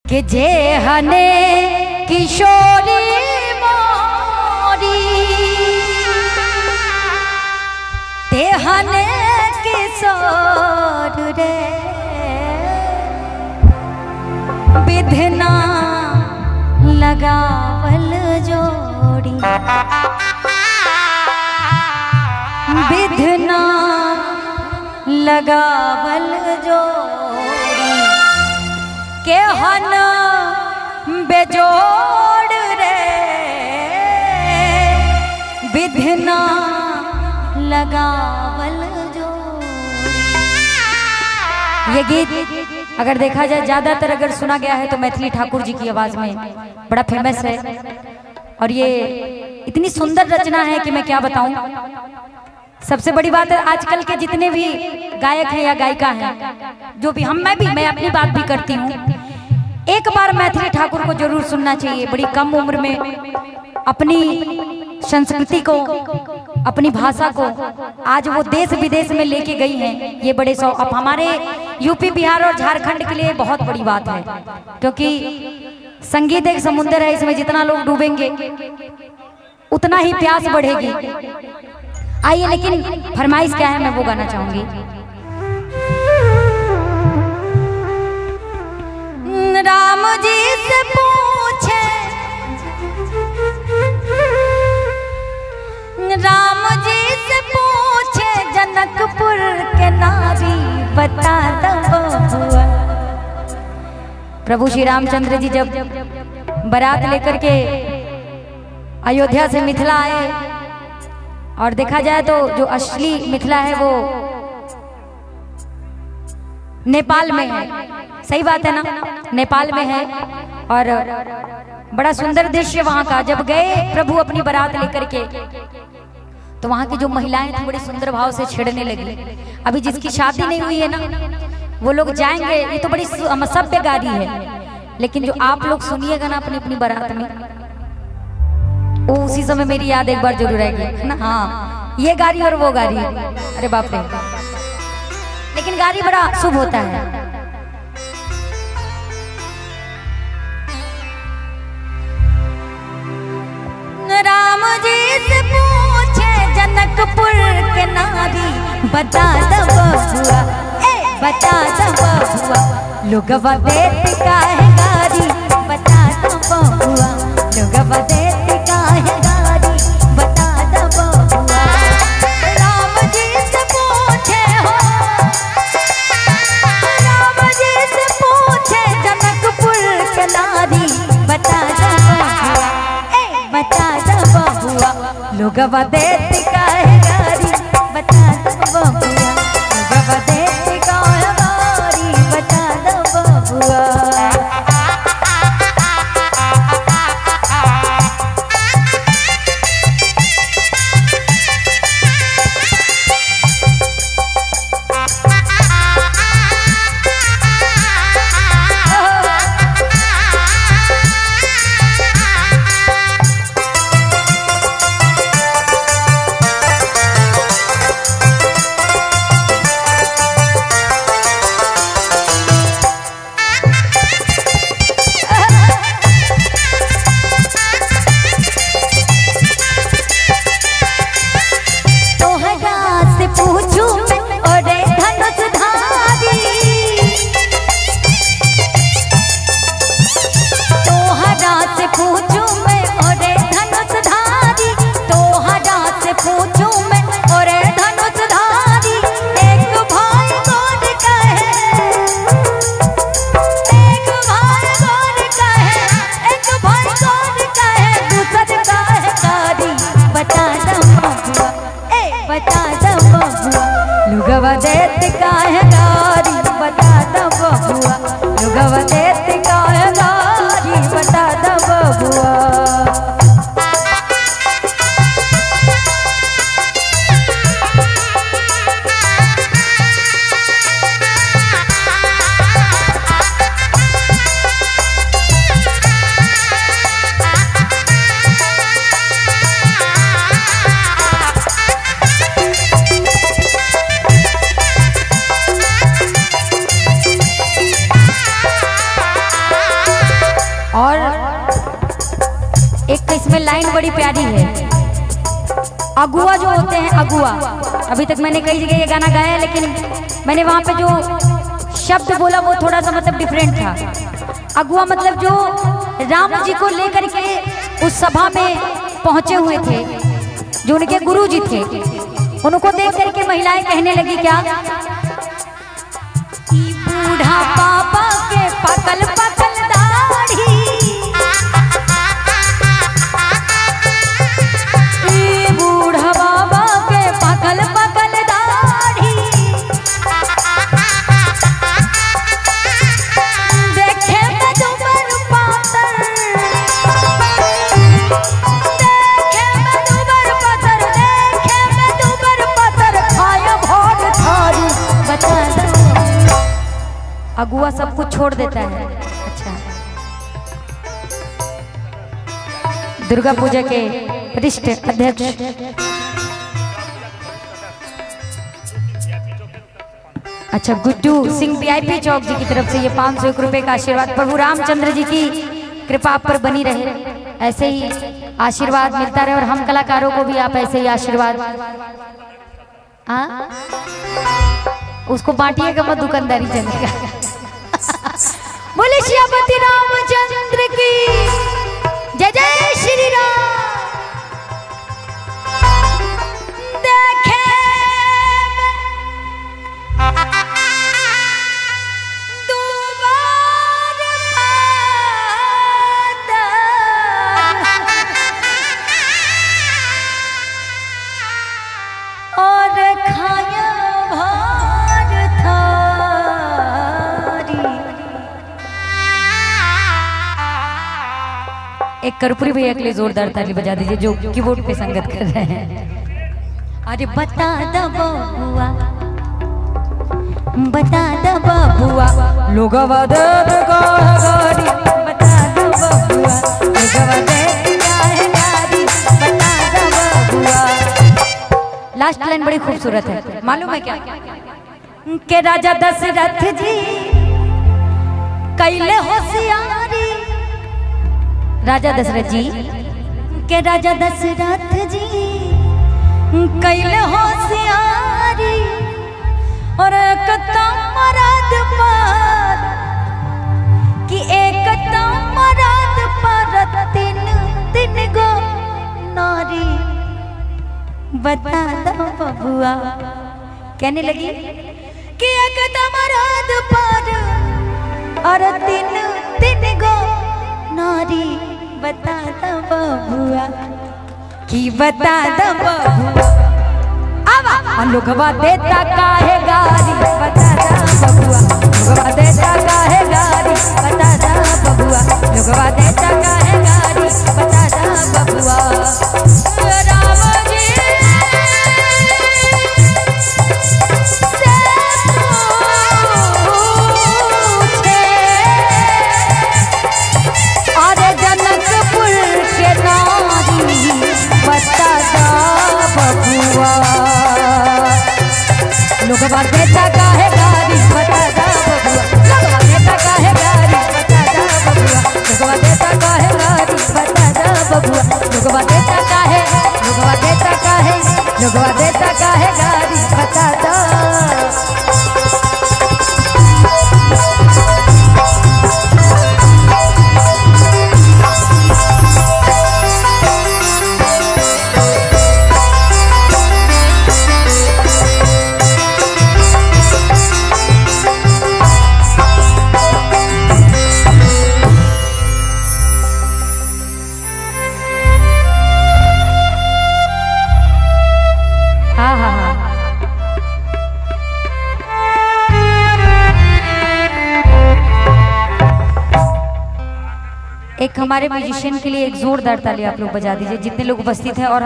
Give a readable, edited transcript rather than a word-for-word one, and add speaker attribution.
Speaker 1: कि जे हने किशोरी मोरी ते हने किशोर रे विधना लगावल जोड़ी विधना लगावल जोड़ी के हन बेजोड़ रे विधना लगावल जोड़ी। ये गीत अगर देखा जाए ज्यादातर अगर सुना गया है तो मैथिली ठाकुर जी की आवाज में बड़ा फेमस है और ये इतनी सुंदर रचना है कि मैं क्या बताऊं। सबसे बड़ी बात है आजकल के जितने भी गायक हैं या गायिका हैं जो भी मैं अपनी बात भी करती हूँ, एक बार मैथिली ठाकुर को जरूर सुनना चाहिए। बड़ी कम उम्र में अपनी संस्कृति को अपनी भाषा को आज वो देश विदेश में लेके गई हैं। ये बड़े अब हमारे यूपी बिहार और झारखंड के लिए बहुत बड़ी बात है क्योंकि संगीत एक समुद्र है, इसमें जितना लोग डूबेंगे उतना ही प्यास बढ़ेगी। आइए लेकिन फरमाइश क्या है मैं वो गाना चाहूंगी। राम जी से पूछे राम जी से पूछे जनकपुर के नारी बता दो। प्रभु श्री रामचंद्र जी जब बारात लेकर के अयोध्या से मिथिला आए और देखा जाए तो जो असली मिथिला है वो नेपाल में है। सही बात है ना, नेपाल में है और बड़ा सुंदर दृश्य वहां का। जब गए प्रभु अपनी बारात लेकर के तो वहां की जो महिलाएं थी बड़े सुंदर भाव से छेड़ने लगी। अभी जिसकी शादी नहीं हुई है ना वो लोग जाएंगे, ये तो बड़ी सभ्य गाड़ी है, लेकिन जो आप लोग सुनिएगा ना अपनी अपनी बारात में वो उसी समय मेरी याद एक बार जरूर आएगी, है ना। हाँ, ये गाड़ी और वो गाड़ी, अरे बाप रे। लेकिन गाड़ी बड़ा शुभ होता है। राम जी से पूछे जनकपुर के नारी बता दो बबुआ, बता दो बबुआ लोगवा देत काहे गारी बता दो बबुआ लोगवा देत काहे गारी बता दो बबुआ। राम जी से पूछे हो राम जी से पूछे जनकपुर के नारी बता दो बबुआ, बता दो बबुआ लोगवा देत काहे गारी बता दो बबुआ लोगवा देत काहे गारी बता दो बबुआ। लोगवा देत काहे गारी बता दो बबुआ लोगवा देत काहे गारी बता दो बबुआ। तो इसमें लाइन बड़ी प्यारी है। अगुआ जो होते हैं, अगुआ, अभी तक मैंने कई जगह ये गाना गाया है, लेकिन मैंने वहां पे जो शब्द बोला वो थोड़ा सा मतलब डिफरेंट था। अगुआ मतलब जो राम जी को लेकर के उस सभा में पहुंचे हुए थे, जो उनके गुरु जी थे, उनको देख करके महिलाएं कहने लगी क्या, बूढ़ा पापा के पकल पकल दाढ़ी, बूढ़ा बाबा के पकल पकल दाढ़ी, देखे में दुबर पातर, देखे में दुबर पातर, देखे में दुबर पातर, खाया भोग थारी, बता दो। अगुआ सब कुछ छोड़ देता है। अच्छा, दुर्गा पूजा के वरिष्ठ अध्यक्ष अच्छा गुड्डू सिंह VIP चौक जी की तरफ से ये 501 रुपए का आशीर्वाद, प्रभु रामचंद्र जी की कृपा आप पर बनी रहे, ऐसे ही आशीर्वाद मिलता रहे और हम कलाकारों को भी आप ऐसे ही आशीर्वाद उसको बांटिएगा मत, दुकानदारी चलेगा। बोले श्यामती रामचंद्र की जय, जय श्री राम। देखे दुबार और खाया भार थारी। एक कर्पूरी भैया के लिए जोरदार ताली बजा दीजिए जो कीबोर्ड पे संगत कर रहे हैं। अरे बता दो बबुआ, बता दो बबुआ, लोगवा दे गाड़ी, बता दो बबुआ, लोगवा दे गाड़ी, बता दो बबुआ। लास्ट लाइन बड़ी खूबसूरत है, मालूम है क्या, के राजा दशरथ जी कैले होशियारी, राजा दशरथ जी के राजा दशरथ जी कैले होशियारी, और एक मराद पर कि एक मराद पर तीन तीन गो नारी, बता दो बबुआ। कहने लगी कि एक मराद पर और तीन तीन गो नारी, बता दो बबुआ, कि बता दो बबुआ। लोगवा देता काहे गारी, बता दो बबुआ, लोगवा देता काहे गारी, बता दो बबुआ, लोगवा देता काहे गारी, बता दो बबुआ। राम जी अरे जनकपुर के नारी, बता दो बबुआ, लोगवा देता काहे गारी, बता दो बबुआ, लोगवा देता काहे गारी, बता दो बबुआ, लोगवा देता काहे गारी, बता दो बबुआ, लोगवा देता काहे, लोगवा देता काहे, लोगवा देता काहे गारी, बता दो। एक हमारे म्यूजिशियन के लिए एक जोरदार ताली आप लोग बजा दीजिए, जितने लोग उपस्थित हैं। और